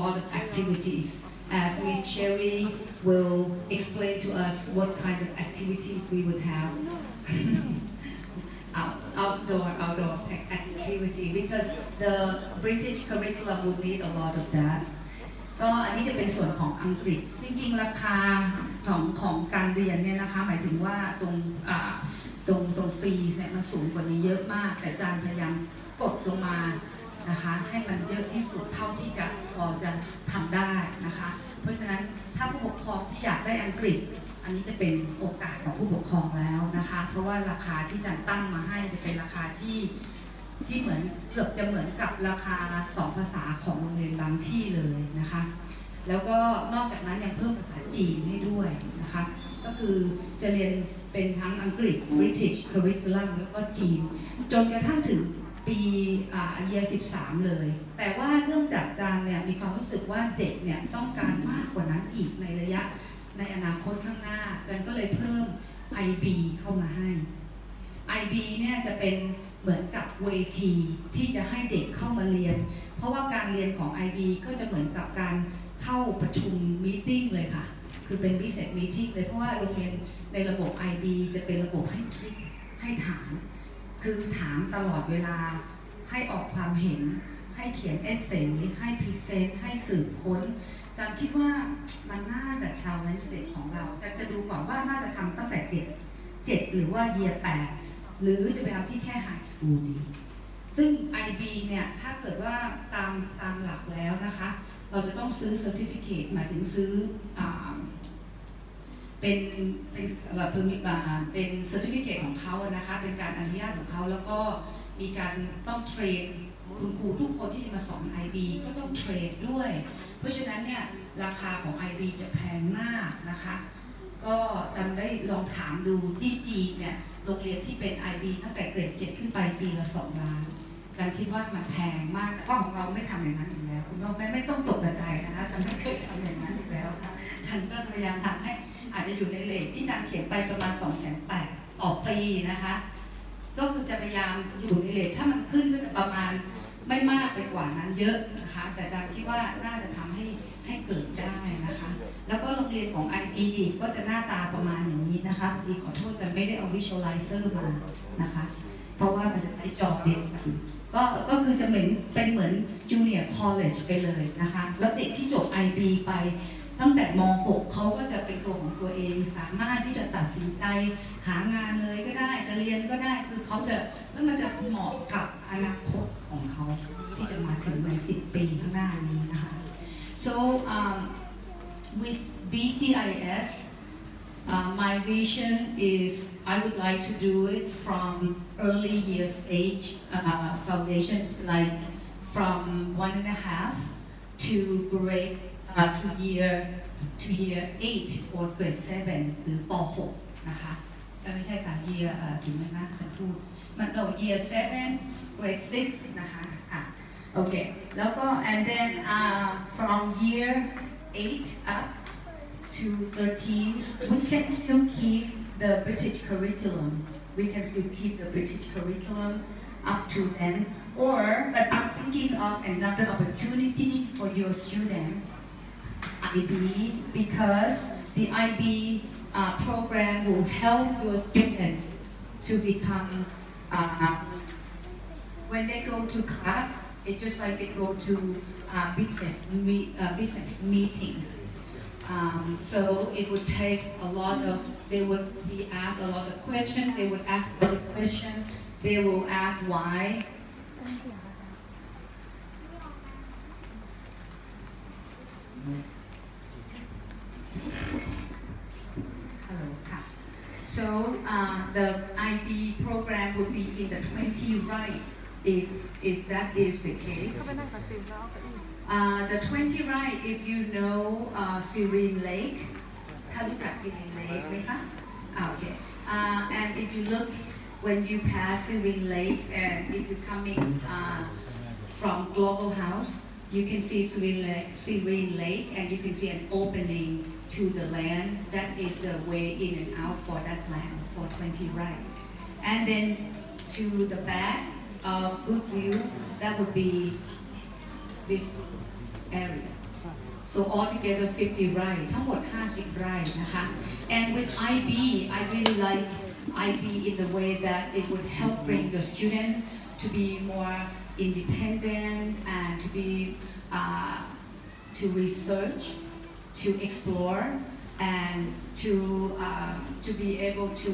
lot of activities. As Miss Cherry will explain to us what kind of activities we would have. outdoor activity because the British curriculum would need a lot of that ก็อันนี้จะเป็นส่วนของอังกฤษจริงๆราคาของการเรียนเนี่ยนะคะหมายถึงว่าตรงฟรีเนี่ยมันสูงกว่านี้เยอะมากแต่อาจารย์พยายามกดลงมานะคะให้มันเยอะที่สุดเท่าที่จะพอจะทำได้นะคะเพราะฉะนั้นถ้าผู้ปกครองที่อยากได้อังกฤษอันนี้จะเป็นโอกาสของผู้ปกครองแล้วนะคะเพราะว่าราคาที่อาจารย์ตั้งมาให้จะเป็นราคาที่เหมือนเกือบจะเหมือนกับราคา2ภาษาของโรงเรียนบางที่เลยนะคะแล้วก็นอกจากนั้นยังเพิ่มภาษาจีนให้ด้วยนะคะก็คือจะเรียนเป็นทั้งอังกฤษ British Curriculum แล้วก็จีนจนกระทั่งถึงปีyear 13เลยแต่ว่าเนื่องจากอาจารย์เนี่ยมีความรู้สึกว่าเด็กเนี่ยต้องการมากกว่านั้นอีกในอนาคตข้างหน้าอาจารย์ก็เลยเพิ่ม IB เข้ามาให้ IB เนี่ยจะเป็นเหมือนกับเวทีที่จะให้เด็กเข้ามาเรียนเพราะว่าการเรียนของ IB ก็จะเหมือนกับการเข้าประชุมมีตติ้งเลยค่ะคือเป็น business meeting เลยเพราะว่าโรงเรียนในระบบ IB จะเป็นระบบให้คลิกให้ถามคือถามตลอดเวลาให้ออกความเห็นให้เขียนเอเซย์ให้พรีเซนต์ให้สืบค้นจันคิดว่ามันน่าจะ challenge เด็กของเราจะดูก่อนว่าน่าจะทำตั้งแต่เด็ก7หรือว่า year 8หรือจะไปทำที่แค่ high school ดีซึ่ง IB เนี่ยถ้าเกิดว่าตามหลักแล้วนะคะเราจะต้องซื้อ certificate หมายถึงซื้อเป็นแบบเป็น certificate ของเขานะคะเป็นการอนุญาตของเขาแล้วก็มีการต้องเทรนคุณครูทุกคนที่จะมาสอน IB ก็ต้องเทรนด้วยเพราะฉะนั้นเนี่ยราคาของ IB จะแพงมากนะคะก็จันได้ลองถามดูที่จีนเนี่ยโรงเรียนที่เป็น IB ตั้งแต่เกรด 7 ขึ้นไปปีละ2 ล้านจันคิดว่ามันแพงมากแต่ว่าของเราไม่ทำอย่างนั้นอยู่แล้วคุณพ่อแม่ไม่ต้องตกใจนะคะจันไม่เคยทำอย่างนั้นอยู่แล้วค่ะฉันก็พยายามทำให้อาจจะอยู่ในเลทที่จันเขียนไปประมาณ 280,000 ต่อปีนะคะก็คือจะพยายามอยู่ในเลทถ้ามันขึ้นก็จะประมาณไม่มากไปกว่านั้นเยอะนะคะแต่จันคิดว่าน่าจะทำให้เกิดได้นะคะแล้วก็โรงเรียนของ IB ก็จะหน้าตาประมาณอย่างนี้นะคะพอดีขอโทษจันไม่ได้เอา visualizer มานะคะเพราะว่ามันจะใช้จอเดียวกันก็คือจะเป็นเหมือน Junior College ไปเลยนะคะแล้วเด็กที่จบ IB ไปตั้งแต่ม.6 เขาก็จะเป็นตัวของตัวเองสามารถที่จะตัดสินใจหางานเลยก็ได้จะเรียนก็ได้คือเขาจะแล้วมันจะเหมาะกับอนาคตของเขาที่จะมาถึงใน10 ปีข้างหน้านี้นะคะ so with BCIS my vision is I would like to do it from early year stage foundation like from 1.5 to grade to year 8 or grade 7 หรือป.6 นะคะไม่ใช่ค่ะ year ถึงไหมคะจะพูดมันyear 7 grade 6 นะคะค่ะโอเคแล้วก็ and then from year 8 up to 13 we can still keep the British curriculum we can still keep the British curriculum up to then or but I'm thinking of another opportunity for your students IB because the IB program will help your students to become when they go to class it's just like they go to business meetings so it would take a lot of they would be asked a lot of questions they would ask a lot of questions they will ask why Hello, so the IB program would be in the 20 right if that is the case. The 20 right, if you know Serene Lake, ถ้ารู้จัก Serene Lake ไหมคะ Okay. And if you look when you pass Serene Lake and if you're coming from Global House, you can see Serene Lake and you can see an opening to the land. That is the way in and out for that land for 20 right. And then to the back of Good View, that would be this area. so altogether 50 ไร่ทั้งหมด50 ไร่นะคะ and with IB I really like IB in the way that it would help bring the student to be more independent and to be to research, to explore, and to be able to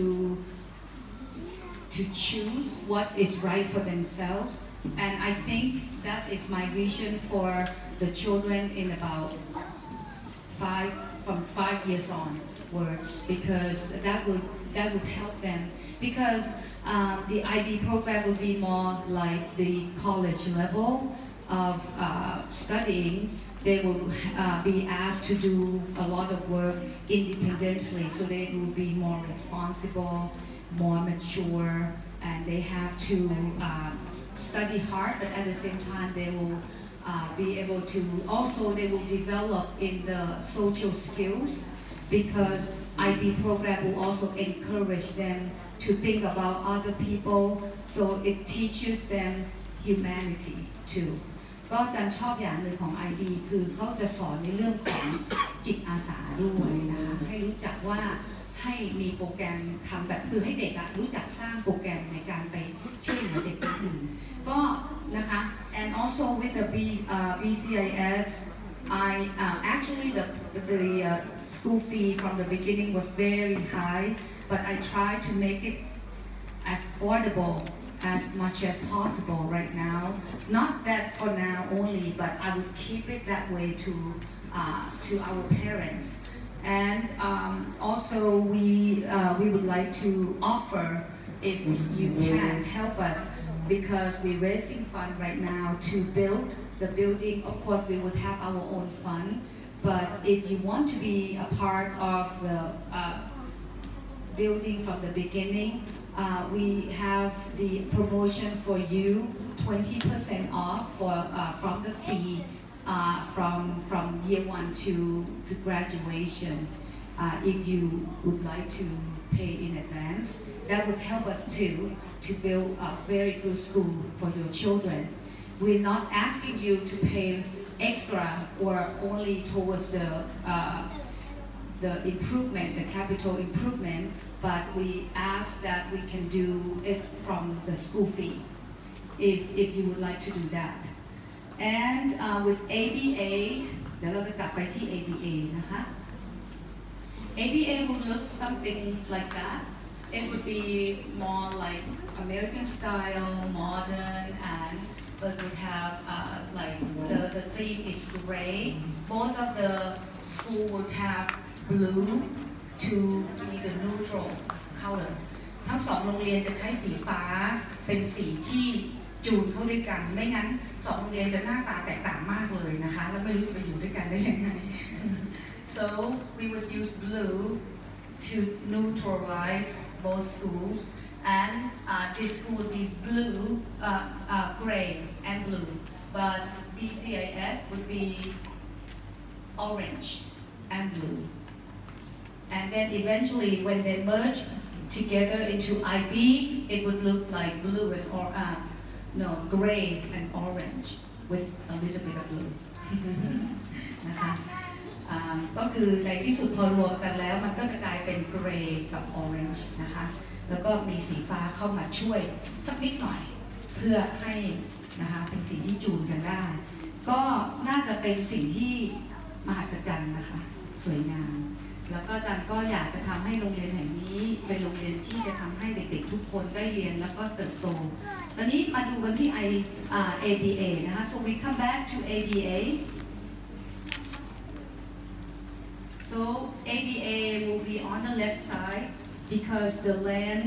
choose what is right for themselves. And I think that is my vision for the children in about from 5 years onwards, because that would help them. Because the IB program would be more like the college level of studying. They will be asked to do a lot of work independently, so they will be more responsible, more mature, and they have to study hard, but at the same time they will be able to also they will develop in the social skills, because IB program will also encourage them to think about other people, so it teaches them humanity too. ก็จันชอบอย่างหนึ่งของ IB คือเขาจะสอนในเรื่องของจิตอาสาด้วยนะคะให้รู้จักว่าให้มีโปรแกรมทำแบบคือให้เด็กรู้จักสร้างโปรแกรมในการไปช่วยเหลือเด็กคนอื่นก็นะคะ and also with the BCIS I actually the school fee from the beginning was very high, but I tried to make it affordable as much as possible right now. Not that for now only, but I would keep it that way to our parents. And also we would like to offer, if you can help us, because we're raising fund right now to build the building. Of course, we would have our own fund, but if you want to be a part of the building from the beginning, we have the promotion for you, 20% off from the fee from year 1 to graduation. If you would like to pay in advance, that would help us too to build a very good school for your children. We're not asking you to pay extra or only towards the improvement, the capital improvement, but we ask that we can do it from the school fee, if you would like to do that. And with ABA, เดี๋ยวเราจะกลับไปที่ ABA นะคะ ABA would look something like that. It would be more like American style, modern, and it would have like the theme is gray. Both of the school would have blue to be the neutral color. ทั้งสองโรงเรียนจะใช้สีฟ้าเป็นสีที่จูนเข้าด้วยกันไม่งั้นสองโรงเรียนจะหน้าตาแตกต่างมากเลยนะคะแล้วไม่รู้จะไปอยู่ด้วยกันได้ยังไง so we would use blue to neutralize both schools, and this school would be blue, gray and blue, but BCIS would be orange and blue, and then eventually when they merge together into IB, it would look like blue and gray and orange with a little bit of blue นะคะก็คือในที่สุดพอรวมกันแล้วมันก็จะกลายเป็น gray กับ orange นะคะแล้วก็มีสีฟ้าเข้ามาช่วยสักนิดหน่อยเพื่อให้นะคะเป็นสิ่งที่จูนกันได้ก็น่าจะเป็นสิ่งที่มหัศจรรย์นะคะสวยงามแล้วก็อาจารย์ก็อยากจะทำให้โรงเรียนแห่งนี้เป็นโรงเรียนที่จะทำให้เด็กๆทุกคนได้เรียนแล้วก็เติบโตตอนนี้มาดูกันที่ ABA นะคะ so we come back to ABA so ABA will be on the left side because the land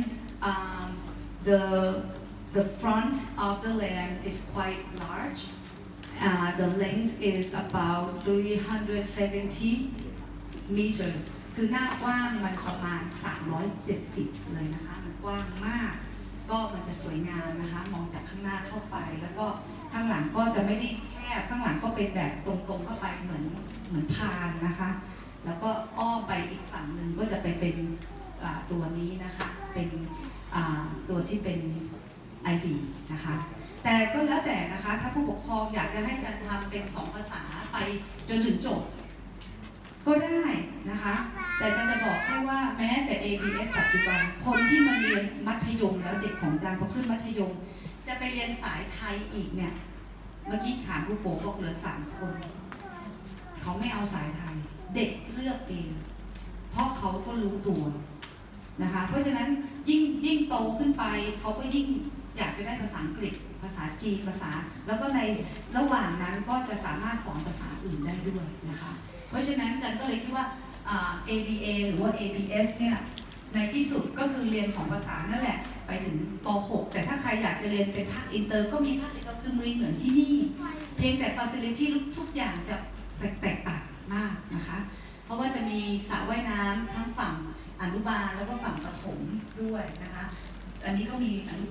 the front of the land is quite large. The length is about 370 meters. คือหน้ากว้างมันประมาณ370เลยนะคะมันกว้างมากก็มันจะสวยงามนะคะมองจากข้างหน้าเข้าไปแล้วก็ข้างหลังก็จะไม่ได้แคบข้างหลังก็เป็นแบบตรงๆเข้าไปเหมือนพานนะคะแล้วก็อ้อมไปอีกฝั่งหนึ่งก็จะไปเป็นตัวนี้นะคะเป็นตัวที่เป็น IB นะคะแต่ก็แล้วแต่นะคะถ้าผู้ปกครองอยากจะให้จันทำเป็น2 ภาษาไปจนถึงจบก็ได้นะคะแต่จันจะบอกให้ว่าแม้แต่ ABS ปัจจุบันคนที่มาเรียนมัธยมแล้วเด็กของจันพอขึ้นมัธยมจะไปเรียนสายไทยอีกเนี่ยเมื่อกี้ถามผู้ปกครองบอกเหลือ3 คนเขาไม่เอาสายไทยเด็กเลือกเองเพราะเขาก็รู้ตัวนะคะเพราะฉะนั้นยิ่งโตขึ้นไปเขาก็ยิ่งอยากจะได้ภาษาอังกฤษภาษาจีนภาษาแล้วก็ในระหว่างนั้นก็จะสามารถสอนภาษาอื่นได้ด้วยนะคะเพราะฉะนั้นจันก็เลยคิดว่าABA หรือว่า ABS เนี่ยในที่สุดก็คือเรียน2 ภาษานั่นแหละไปถึงป .6 แต่ถ้าใครอยากจะเรียนเป็นภาคอินเตอร์ก็มีภาคอินเตอร์คือเหมือนที่นี่เพียงแต่ facility ทุกอย่างจะแตกต่างมากนะคะเพราะว่าจะมีสระว่ายน้ำทั้งฝั่งอนุบาลแล้วก็ฝั่งประถมด้วยนะคะอันนี้ก็มี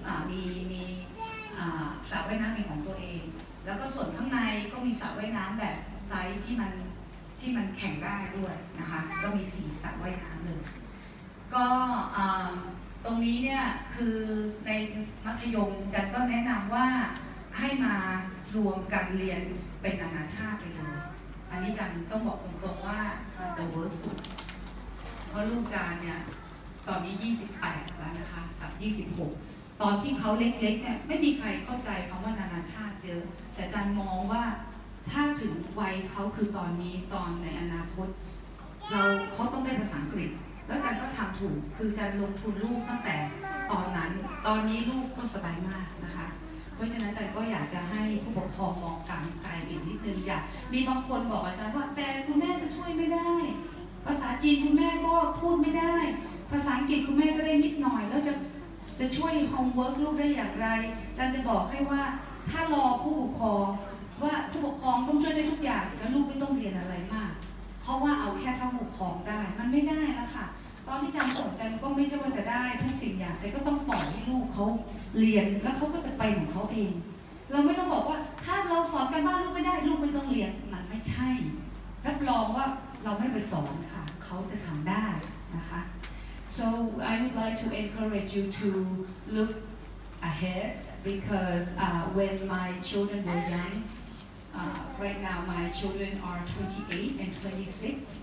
สระว่ายน้ำเป็นของตัวเองแล้วก็ส่วนข้างในก็มีสระว่ายน้ำแบบไซส์ที่มันแข่งได้ด้วยนะคะก็มี4 สระว่ายน้ำเลยก็ตรงนี้เนี่ยคือในมัธยมจันก็แนะนำว่าให้มารวมกันเรียนเป็นนานาชาติไปเลยอันนี้จันต้องบอกตรงๆว่ามันจะเวิร์กสุดเพราะลูกจันเนี่ยตอนนี้28แล้วนะคะกับ26ตอนที่เขาเล็กๆเนี่ยไม่มีใครเข้าใจคำว่านานาชาติเยอะแต่จันมองว่าถ้าถึงวัยเขาคือตอนนี้ตอนในอนาคตเขาต้องได้ภาษาอังกฤษแล้วจันก็ทำถูกคือจันลงทุนลูกตั้งแต่ตอนนั้นตอนนี้ลูกก็สบายมากนะคะเพราะฉะนั้นจันก็อยากจะให้ผู้ปกครองมองการไกลอีกนิดนึงอย่ามีบางคนบอกอาจารย์ว่าแต่คุณแม่จะช่วยไม่ได้ภาษาจีนคุณแม่ก็พูดไม่ได้ภาษาอังกฤษคุณแม่ก็ได้นิดหน่อยแล้วจะช่วยโฮมเวิร์กลูกได้อย่างไรจันจะบอกให้ว่าถ้ารอผู้ปกครองว่าผู้ปกครองต้องช่วยได้ทุกอย่างแล้วลูกไม่ต้องเรียนอะไรมากเพราะว่าเอาแค่เท่าผู้ปกครองได้มันไม่ได้แล้วค่ะตอนที่จันส่งจันก็ไม่ใช่ว่าจะได้ทุกสิ่งอย่างจันก็ต้องปล่อยให้ลูกเขาเรียนแล้วเขาก็จะไปของเขาเองเราไม่ต้องบอกว่าถ้าเราสอนกันบ้านลูกไม่ได้ลูกไม่ต้องเรียนมันไม่ใช่รับรองว่าเราไม่ไปสอนค่ะเขาจะทำได้นะคะ So I would like to encourage you to look ahead because when my children were young, right now my children are 28 and 26.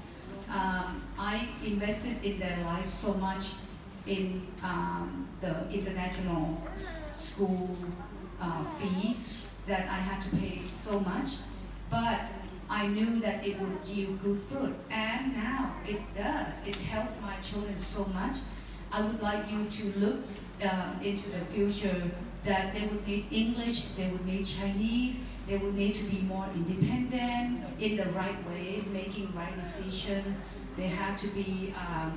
I invested in their lives so much in the international school fees that I had to pay so much, but I knew that it would yield good fruit, and now it does. It helped my children so much. I would like you to look into the future that they would need English, they would need Chinese, they would need to be more independent in the right way, making right decision. They have to be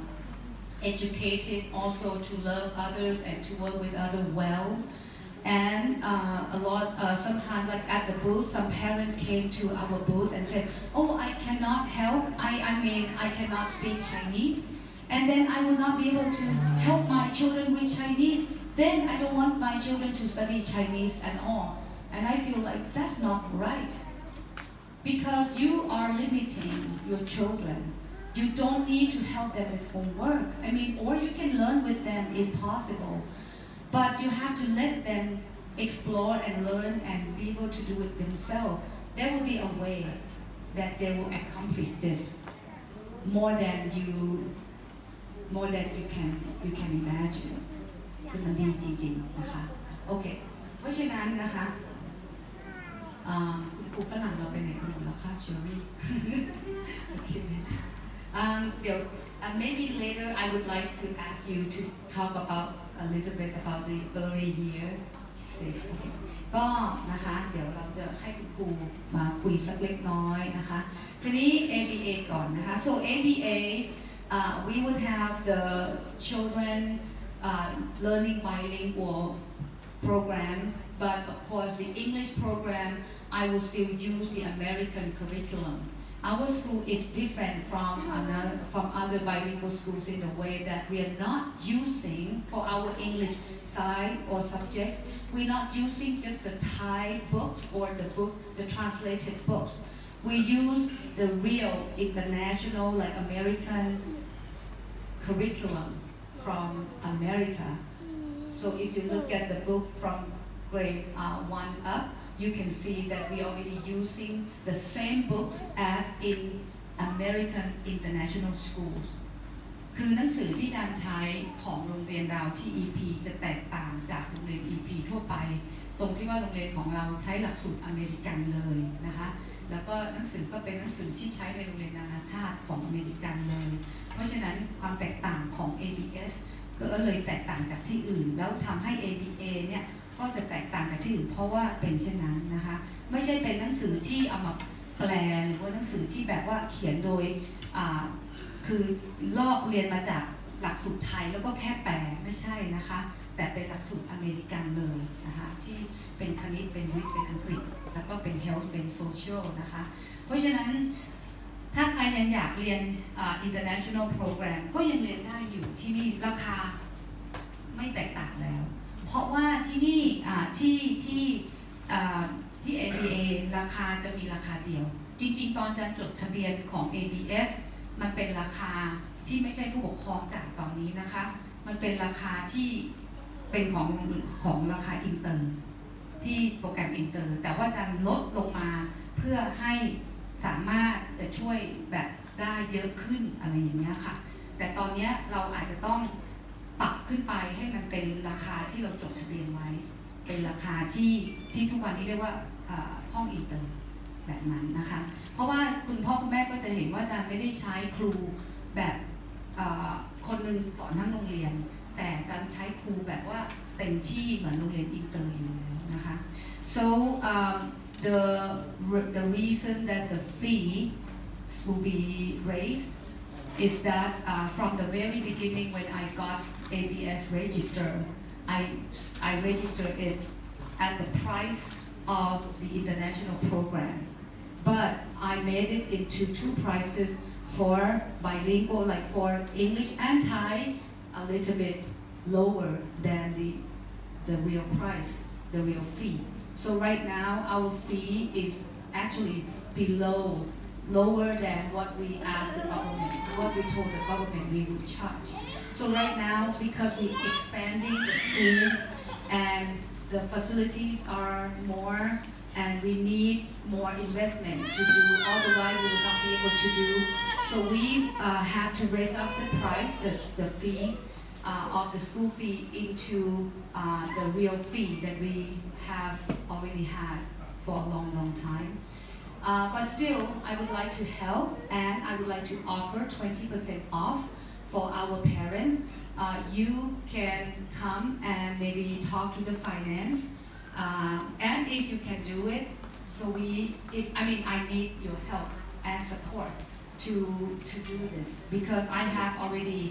educated also to love others and to work with others well. And sometimes like at the booth, some parents came to our booth and said, oh, I cannot help, I cannot speak Chinese. And then I will not be able to help my children with Chinese. Then I don't want my children to study Chinese at all. And I feel like that's not right. Because you are limiting your children. You don't need to help them with homework. Or you can learn with them if possible. But you have to let them explore and learn and be able to do it themselves. There will be a way that they will accomplish this more than you can imagine. คือมันดีจริงๆนะคะโอเคเพราะฉะนั้นนะคะครูฝรั่งเราไปไหนกันหมดแล้วคะเชอรี่โอเคเดี๋ยว maybe later I would like to ask you to talk about a little bit about the early year stage ก็นะคะเดี๋ยวเราจะให้คุณครูมาคุยสักเล็กน้อยนะคะทีนี้ ABA ก่อนนะคะ so ABA we would have the children learning bilingual program, but of course the English program I will still use the American curriculum. Our school is different from other bilingual schools in the way that we are not using for our English side or subjects. We're not using just the Thai books or the translated books. We use the real international, like American curriculum from America. So if you look at the book from grade 1 up, you can see that we already using the same books as in American international schools คือหนังสือที่อาจารย์ใช้ของโรงเรียนเราที่ EP จะแตกต่างจากโรงเรียน EP ทั่วไปตรงที่ว่าโรงเรียนของเราใช้หลักสูตรอเมริกันเลยนะคะแล้วก็หนังสือก็เป็นหนังสือที่ใช้ในโรงเรียนนานาชาติของอเมริกันเลยเพราะฉะนั้นความแตกต่างของ ABS ก็เลยแตกต่างจากที่อื่นแล้วทำให้ ABA เนี่ยก็จะแตกต่างจากที่อื่นเพราะว่าเป็นเช่นนั้นนะคะไม่ใช่เป็นหนังสือที่เอามาแปลหรือว่าหนังสือที่แบบว่าเขียนโดยคือลอกเรียนมาจากหลักสูตรไทยแล้วก็แค่แปลไม่ใช่นะคะแต่เป็นหลักสูตรอเมริกันเลยนะคะที่เป็นคณิตเป็นวิทย์เป็นอังกฤษแล้วก็เป็น health เป็น social นะคะเพราะฉะนั้นถ้าใครยังอยากเรียนinternational program ก็ยังเรียนได้อยู่ที่นี่ราคาไม่แตกต่างแล้วเพราะว่าที่นี่ที่ ABA ราคาจะมีราคาเดียวจริงๆตอนจะจดทะเบียนของ ABS มันเป็นราคาที่ไม่ใช่ผู้ปกครองจ่ายตอนนี้นะคะมันเป็นราคาที่เป็นของราคาอินเตอร์ที่โปรแกรมอินเตอร์แต่ว่าจะลดลงมาเพื่อให้สามารถจะช่วยแบบได้เยอะขึ้นอะไรอย่างเงี้ยค่ะแต่ตอนนี้เราอาจจะต้องปรับขึ้นไปให้มันเป็นราคาที่เราจดทะเบียนไว้เป็นราคาที่ทุกวันนี้เรียกว่าห้องอินเตอร์แบบนั้นนะคะเพราะว่าคุณพ่อคุณแม่ก็จะเห็นว่าอาจารย์ไม่ได้ใช้ครูแบบคนหนึ่งสอนทั้งโรงเรียนแต่อาจารย์ใช้ครูแบบว่าเต็มที่เหมือนโรงเรียนอินเตอร์อยู่แล้วนะคะ so the reason that the fee will be raised is that from the very beginning when I got ABS register I registered it at the price of the international program but I made it into two prices for bilingual like for English and Thai a little bit lower than the real price the real fee so right now our fee is actually lower than what we asked the government what we told the government we would charge so right now because we expanding the school and the facilities are more and we need more investment to do otherwise we will not be able to do so we have to raise up the price the fee of the school fee into the real fee that we have already had for a long time but still I would like to help and I would like to offer 20% off for our parents you can come and maybe talk to the finance and if you can do it so I need your help and support to do this because I have already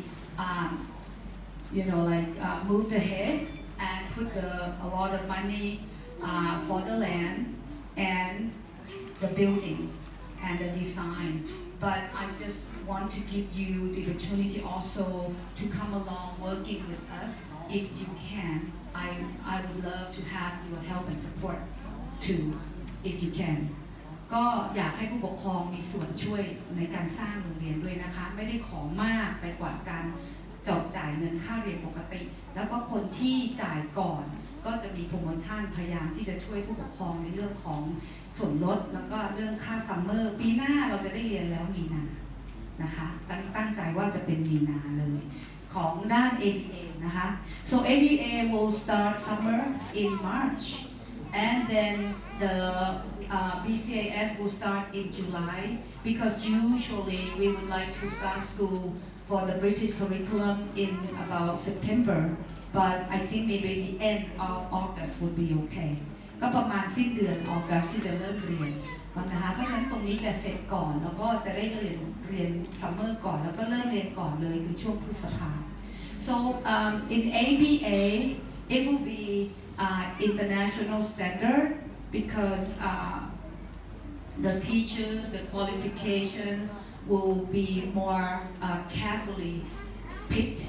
moved ahead and put a lot of money for the land and the building and the design but I just want to give you the opportunity also to come along working with us if you can I would love to have your help and support too if you can ก็อยากให้ผู้ปกครองมีส่วนช่วยในการสร้างโรงเรียนด้วยนะคะไม่ได้ขอมากไปกว่าการจ่ายเงินค่าเรียนปกติแล้วก็คนที่จ่ายก่อนก็จะมีโปรโมชั่นพยายามที่จะช่วยผู้ปกครองในเรื่องของส่วนลดแล้วก็เรื่องค่าซัมเมอร์ปีหน้าเราจะได้เรียนแล้วมีนานะคะตั้งใจว่าจะเป็นมีนาเลยของด้าน ABA นะคะ so ABA will start summer in March and then the BCIS will start in July because usually we would like to start school for the British curriculum in about September but I think maybe the end of August would be okay ก็ประมาณสิ้นเดือนออกัสที่จะเริ่มเรียนนะคะเพราะฉะนั้นตรงนี้จะเสร็จก่อนแล้วก็จะได้เรียนซัมเมอร์ก่อนแล้วก็เริ่มเรียนก่อนเลยคือช่วงพฤษภา so in ABA it will be international standard because the teachers the qualification will be more carefully picked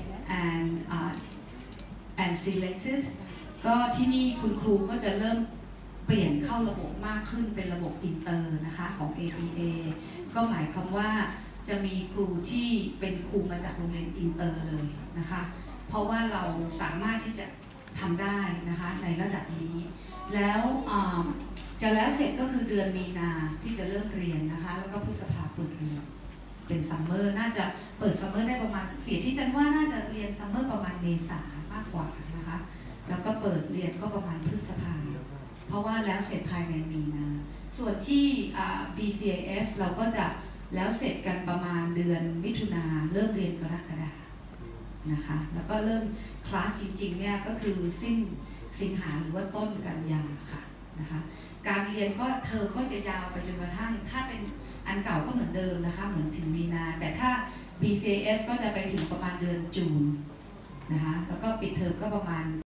and selected ก็ที่นี่คุณครูก็จะเริ่มเปลี่ยนเข้าระบบมากขึ้นเป็นระบบอินเตอร์นะคะของ ABA ก็หมายความว่าจะมีครูที่เป็นครูมาจากโรงเรียนอินเตอร์เลยนะคะเพราะว่าเราสามารถที่จะทำได้นะคะในระดับนี้แล้วจะแล้วเสร็จก็คือเดือนมีนาที่จะเริ่มเรียนนะคะแล้วก็พฤษภาเปิดเรียนเป็นซัมเมอร์น่าจะเปิดซัมเมอร์ได้ประมาณเสียที่จันว่าน่าจะเรียนซัมเมอร์ประมาณเมษามากกว่านะคะแล้วก็เปิดเรียนก็ประมาณพฤษภาเพราะว่าแล้วเสร็จภายในมีนาส่วนที่BCIS เราก็จะแล้วเสร็จกันประมาณเดือนมิถุนาเริ่มเรียนกรกฎาคมนะคะแล้วก็เริ่มคลาสจริงๆเนี่ยก็คือสิ้นสิงหาหรือว่าต้นกันยาค่ะนะคะการเรียนก็เทอมก็จะยาวไปจนกระทั่งถ้าเป็นอันเก่าก็เหมือนเดิมนะคะเหมือนถึงมีนาแต่ถ้า BCIS ก็จะไปถึงประมาณเดือนจูนนะคะแล้วก็ปิดเทอมก็ประมาณ